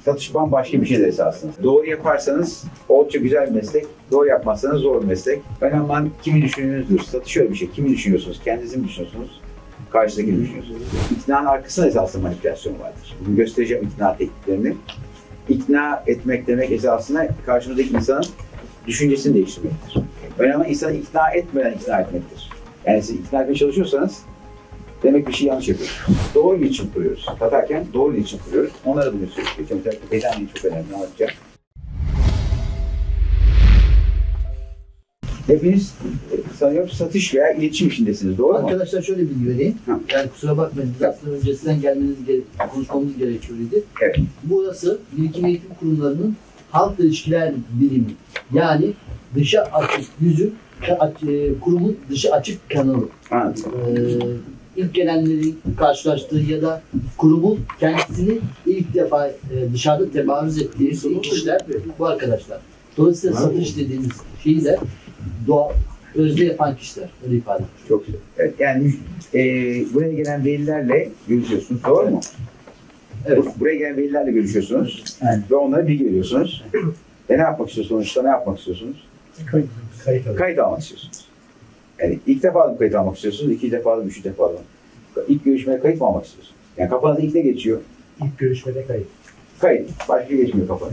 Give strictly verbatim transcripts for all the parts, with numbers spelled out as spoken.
Satış bambaşka bir şeydir esasında. Doğru yaparsanız oldukça güzel bir meslek, doğru yapmazsanız zor bir meslek. Önemli olan kimi düşündüğünüzdür. Satış öyle bir şey. Kimi düşünüyorsunuz? Kendinizi mi düşünüyorsunuz? Karşıdakini mi düşünüyorsunuz? İknanın arkasında esasında manipülasyon vardır. Bugün göstereceğim ikna tekniklerini. İkna etmek demek esasında karşımızdaki insanın düşüncesini değiştirmektir. Önemli olan insanı ikna etmeden ikna etmektir. Yani siz ikna etmeye çalışıyorsanız demek bir şey yanlış yapıyoruz. Doğru iletişim kuruyoruz. Satarken doğru iletişim kuruyoruz. Onlara bunu söylüyoruz. Mesela bedenliği çok önemli anlatacağım. Hepiniz sanıyorum satış veya iletişim işindesiniz, doğru mu? Arkadaşlar şöyle bilgi vereyim. Ha. Yani kusura bakmayın, biz aslında öncesinden gelmeniz gere konuşmamız gerekiyordu. Evet. Burası birikim eğitim kurumlarının halkla ilişkiler birimi. Yani dışa açık yüzü, kurumun dışı açık kanalı. Anladım. Ee, ilk gelenlerin karşılaştığı ya da kurumun kendisini ilk defa e, dışarıda tebarüz ettiği kişiler bu arkadaşlar. Dolayısıyla satış dediğimiz şeyi de doğal, özde yapan kişiler. Öyle ifade ediyor. Çok güzel. Evet, yani e, buraya gelen velilerle görüşüyorsunuz, doğru mu? Evet. Buraya gelen velilerle görüşüyorsunuz Evet. ve onlara bilgi veriyorsunuz. E ne yapmak istiyorsunuz? İşte ne yapmak istiyorsunuz? Kayıt, kayıt alın. Kayıt almak istiyorsunuz. Yani ilk defa mı kayıt almak istiyorsunuz? İkinci defa mı, üçüncü defa mı? İlk görüşmeye kayıt mı almak istiyorsunuz? Yani kafanızda ilk ne geçiyor? İlk görüşmede kayıt. Kayıt. Başka geçmiyor kafanızda.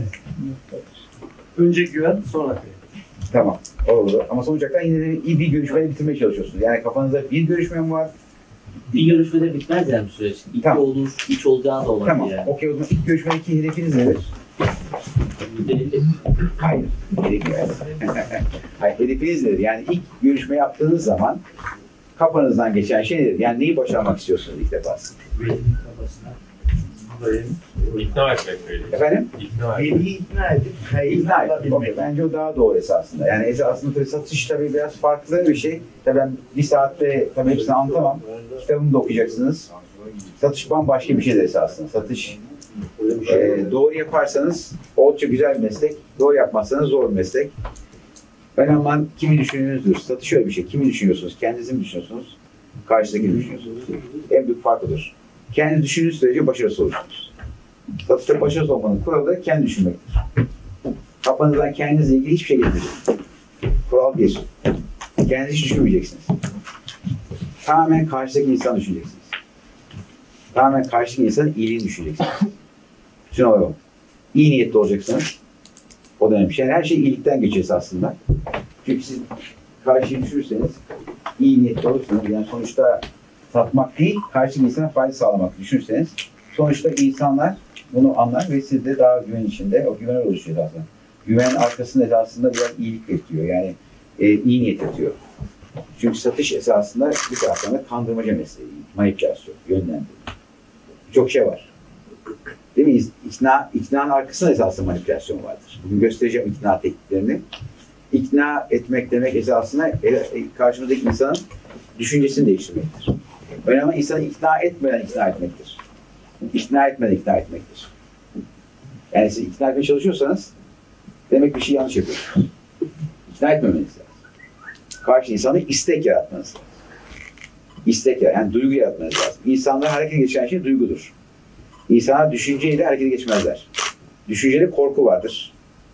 Önce güven, sonra kayıt. Tamam. Oldu. Ama sonuç olarak yine de iyi bir görüşmeyi bitirmeye çalışıyorsunuz. Yani kafanızda bir görüşme mi var? Bir görüşmede bitmez yani süreç. İki Tamam. olur, üç olacağı da olabilir Tamam. yani. Okey, o zaman ilk görüşmedeki hedefiniz nedir? yüzde elli. Hayır. Hedefiniz. Hayır, hedefiniz nedir? Yani ilk görüşme yaptığınız zaman kafanızdan geçen şey nedir? Yani neyi başarmak istiyorsunuz ilk defasında? Velinin kafasına İkna etmek öyle. Efendim? İkna etmek. veliyi ikna edip kayıt İkna etmek. alabilmek. Okay, bence o daha doğru esasında. Yani esasında tabii satış tabii biraz farklı bir şey. Tabii ben bir saatte tabii hepsini anlatamam. Kitabımı da okuyacaksınız. Satış bambaşka bir şeydir esasında. Satış e, doğru yaparsanız oldukça güzel bir meslek. Doğru yapmazsanız zor bir meslek. Önemli olan kimi düşündüğünüzdür. Satış öyle bir şey. Kimi düşünüyorsunuz? Kendinizi mi düşünüyorsunuz? Karşıdakini mi düşünüyorsunuz? En büyük fark odur. Kendiniz düşündüğünüz sürece başarısız olursunuz. Satışta başarısız olmanın kuralı da kendi düşünmektir. Kafanızdan kendinizle ilgili hiçbir şey getirmeyin. Kural bir. Kendinizi hiç düşünmeyeceksiniz. Tamamen karşıdaki insanı düşüneceksiniz. Tamamen karşıdaki insanın iyiliğini düşüneceksiniz. Bütün olay o. İyi niyetli olacaksınız. O da önemli bir şey. Yani her şey iyilikten geçiyor aslında. Çünkü siz karşıyı düşünürseniz iyi niyetli olursunuz. Yani sonuçta satmak değil, karşıdaki insana fayda sağlamak düşünürseniz sonuçta insanlar bunu anlar ve siz de daha güven içinde, o güven oluşuyor zaten. Güvenin arkasında esasında biraz iyilik yatıyor. Yani e, iyi niyet yatıyor. Çünkü satış esasında bir taraftan da kandırmaca mesleği, manipülasyon, yönlendirme. Çok şey var. Değil mi? İkna, iknanın arkasında esasında manipülasyon vardır. Bugün göstereceğim ikna tekniklerini. İkna etmek demek esasında karşımızdaki insanın düşüncesini değiştirmektir. Önemli olan insanı ikna etmeden ikna etmektir. İkna etmeden ikna etmektir. Yani siz ikna etmeye çalışıyorsanız demek bir şey yanlış yapıyorsunuz. İkna etmemeniz lazım. Karşı insanı istek yaratmanız lazım. İstek yaratmanız, yani duygu yaratmanız lazım. İnsanlar harekete geçen şey duygudur. İnsanlar düşünceyle harekete geçmezler. Düşüncede korku vardır.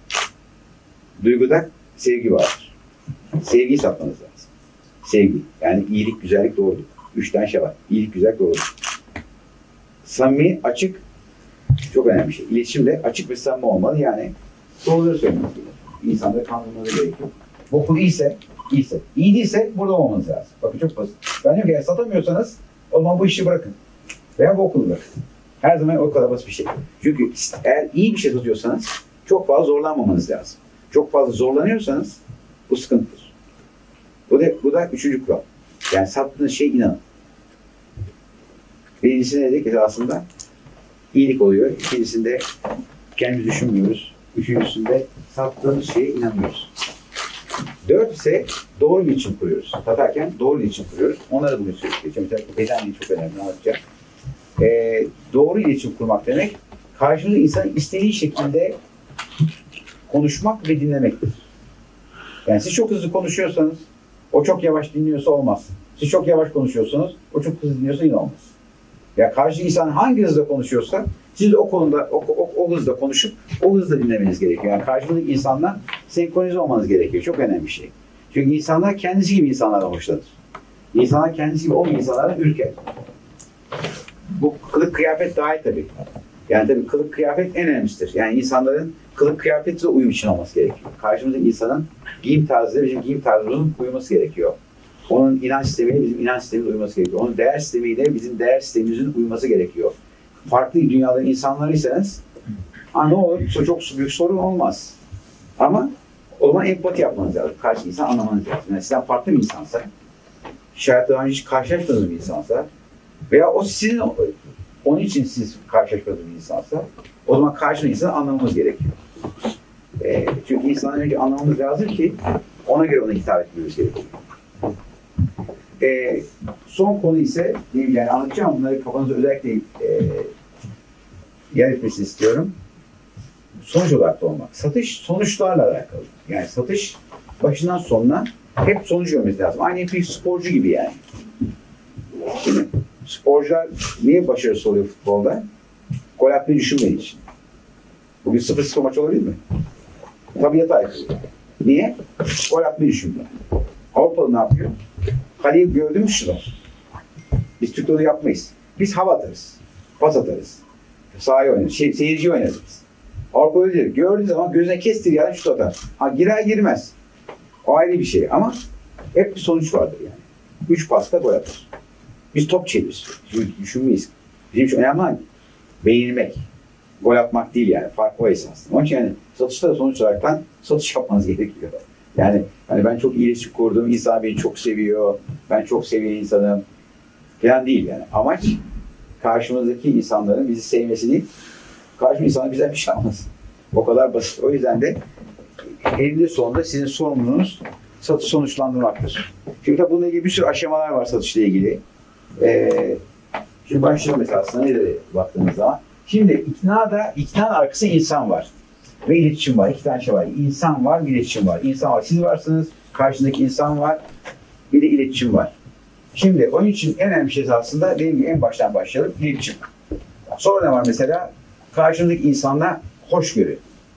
Duyguda sevgi vardır. Sevgiyi satmanız lazım. Sevgi. Yani iyilik, güzellik, doğruluk. Üç tane şey var. İyilik, güzellik, doğruluk. Samimi, açık çok önemli bir şey. İletişimde açık ve samimi olmalı. Yani doğruları söylemek gerekiyor. İnsanları kandırmaları gerekiyor. Okul iyiyse, iyiyse. İyi değilse burada olmanız lazım. Bakın çok basit. Ben diyorum ki eğer satamıyorsanız o zaman bu işi bırakın. Veya bu okulu bırakın. Her zaman o kadar basit bir şey. Çünkü eğer iyi bir şey satıyorsanız çok fazla zorlanmamanız lazım. Çok fazla zorlanıyorsanız bu sıkıntıdır. Bu da, bu da üçüncü kural. Yani sattığınız şey inanın. Birincisi ne dedik? Aslında iyilik oluyor. İkincisinde kendimizi düşünmüyoruz. Üçüncüsünde sattığımız şeye inanmıyoruz. Dört ise doğru iletişim kuruyoruz. Satarken doğru iletişim kuruyoruz. Onlara bugün söyleyeceğim. Mesela bedenliği çok önemli anlatacağım. Ee, doğru iletişim kurmak demek karşımızda insanın istediği şekilde konuşmak ve dinlemektir. Yani siz çok hızlı Ya karşı insan hangi hızda konuşuyorsa siz de o konuda o, o, o hızda konuşup o hızda dinlemeniz gerekiyor. Yani karşımdaki insanla senkronize olmanız gerekiyor. Çok önemli bir şey. Çünkü insanlar kendisi gibi insanlardan hoşlanır. İnsanlar kendisi gibi olmayan insanlardan ürker. Bu kılık kıyafet dahil tabii. Yani tabii kılık kıyafet en önemlisidir. Yani insanların kılık kıyafetle uyum için olması gerekiyor. Karşımızdaki insanın giyim tarzıyla bizim giyim tarzımızın uyuması gerekiyor. Onun inanç sistemiyle bizim inanç sistemimizin uyuması gerekiyor. Onun değer sistemiyle bizim değer sistemimizin uyuması gerekiyor. Farklı dünyaların insanlarıysanız ha ne olur? Çok büyük sorun olmaz. Ama o zaman empati yapmanız lazım. Karşı insan anlamanız lazım. Yani sizden farklı bir insansa, hiç hayatta daha önce hiç karşılaşmadığınız bir insansa veya o sizin onun için siz karşılaşmadığınız bir insansa o zaman karşı insanı anlamamız gerekiyor. E, çünkü insanı önce anlamamız lazım ki ona göre ona hitap etmemiz gerekiyor. E, son konu ise yani anlatacağım bunları kafanızda özellikle e, yer etmesini istiyorum. Sonuç odaklı olmak. Satış sonuçlarla alakalı. Yani satış başından sonuna hep sonuç görmesi lazım. Aynı bir sporcu gibi yani. Değil mi? Sporcular niye başarısız oluyor futbolda? Gol atmayı düşünmediği için. Bugün sıfır sıfır maç olabilir mi? Tabiata aykırı. Niye? Gol atmayı düşünmüyor. Avrupalı ne yapıyor? Kaleyi gördün mü şurada? Biz Türkler onu yapmayız. Biz hava atarız. Pas atarız. Sahaya oynarız. Şey, seyirci oynarız. Avrupa öyle değil. Gördüğü zaman gözüne kestir yani şut atar. Ha girer girmez. O ayrı bir şey ama hep bir sonuç vardır yani. Üç pasta gol atar. Biz top çeviririz. Düşünmeyiz. Bizim için önemli olan beğenilmek. Gol atmak değil yani. Fark o esasında. Onun için yani satışta da sonuç olarak satış yapmanız gerekiyor. Yani hani ben çok iletişim kurdum, insan beni çok seviyor, ben çok sevilen insanım falan değil yani. Amaç karşımızdaki insanların bizi sevmesi değil, karşımızdaki insanlar bizden bir şey almasın. O kadar basit. O yüzden de eninde sonunda sizin sorumluluğunuz satış sonuçlandırmaktır. Çünkü tabii bununla ilgili bir sürü aşamalar var satışla ilgili. Ee, şimdi başlayalım mesela aslında nereye baktığınız zaman. Şimdi iknada, ikna arkası insan var. Ve iletişim var. İki tane şey var. İnsan var, bir iletişim var. İnsan var. Siz varsınız, karşındaki insan var. Bir de iletişim var. Şimdi onun için en önemli şey aslında benim gibi en baştan başlayalım. İletişim. Sonra ne var mesela? Karşındaki insanla hoşgörü.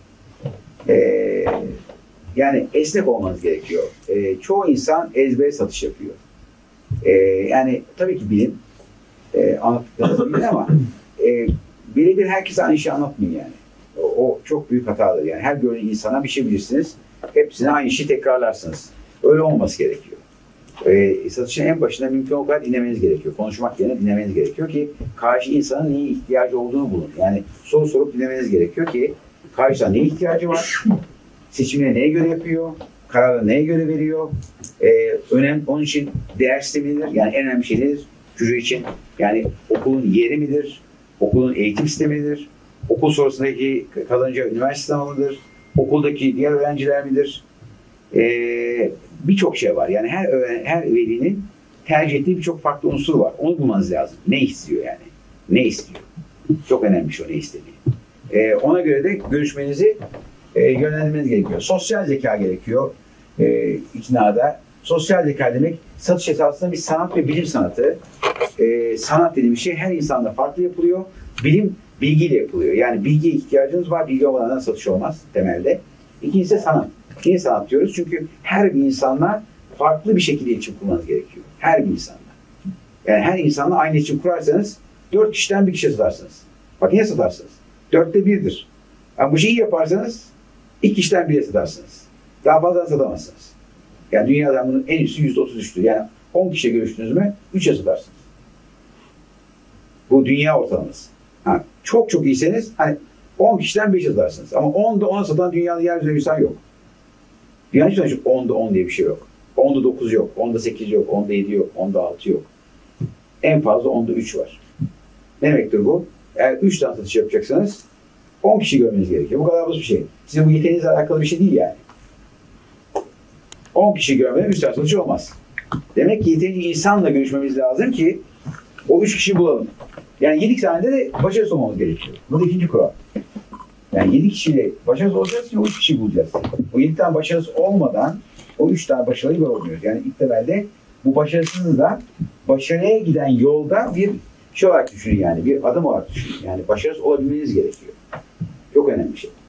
Ee, yani esnek olmanız gerekiyor. Ee, çoğu insan ezbere satış yapıyor. Ee, yani tabii ki bilin. E, anlattıklarınızı bilin ama e, birebir herkese aynı şeyi anlatmayın yani. O, o çok büyük hatadır yani. Her gören insana bir şey bilirsiniz. Hepsine aynı şeyi tekrarlarsınız. Öyle olması gerekiyor. E, satışın en başında mümkün o kadar dinlemeniz gerekiyor. Konuşmak yerine dinlemeniz gerekiyor ki karşı insanın neye ihtiyacı olduğunu bulun. Yani soru sorup dinlemeniz gerekiyor ki karşıda neye ihtiyacı var? Seçimini neye göre yapıyor? Kararı neye göre veriyor? E, önemli, onun için değer sistemi nedir? Yani en önemli şey nedir? Çocuğu için yani okulun yeri midir? Okulun eğitim sistemidir? Okul sonrasındaki kalınca üniversite sınavı mıdır? Okuldaki diğer öğrenciler midir? Ee, birçok şey var. Yani her öğren her velinin tercih ettiği birçok farklı unsur var. Onu bulmanız lazım. Ne istiyor yani? Ne istiyor? Çok önemli şey o ne istediği. Ee, ona göre de görüşmenizi e, yönlendirmeniz gerekiyor. Sosyal zeka gerekiyor e, iknada. Sosyal zeka demek satış esasında bir sanat ve bilim sanatı. Ee, sanat dediğim şey her insanda farklı yapılıyor. Bilim bilgiyle yapılıyor. Yani bilgiye ihtiyacınız var. Bilgi olmadan satış olmaz temelde. İkincisi de sanat. Niye sanat diyoruz? Çünkü her bir insanla farklı bir şekilde iletişim kurmanız gerekiyor. Her bir insanla. Yani her insanla aynı iletişim kurarsanız dört kişiden bir kişi satarsınız. Bak niye satarsınız? Dörtte birdir. Yani bu şeyi yaparsanız iki kişiden bire satarsınız. Daha fazla satamazsınız. Yani dünyada bunun en üstü yüzde otuz üçtür. Yani on kişiye görüştünüz mü üçe satarsınız. Bu dünya ortalaması. Ha, çok çok iyiyseniz hani on kişiden beşe satarsınız. Ama onda ona satan dünyada yeryüzünde bir insan yok. Dünya için çok onda on diye bir şey yok. onda dokuz yok, onda sekiz yok, onda yedi yok, onda altı yok. En fazla onda üç var. Ne demektir bu? Eğer üç tane satış yapacaksanız on kişi görmeniz gerekiyor. Bu kadar basit bir şey. Sizin bu yeteneğinizle alakalı bir şey değil yani. on kişi görmeden üç tane satış olmaz. Demek ki yetenekli insanla görüşmemiz lazım ki o üç kişi bulalım. Yani yedi tane de başarısız olmamız gerekiyor. Bu da ikinci kural. Yani yedi kişiyle başarısız olacağız ki o üç kişi bulacağız. O yedi tane başarısız olmadan o üç tane başarıyı görmüyoruz. Yani ilk temelde bu başarısızlığı da başarıya giden yolda bir şey olarak düşünün yani, bir adım olarak düşünün. Yani başarısız olabilmeniz gerekiyor. Çok önemli bir şey.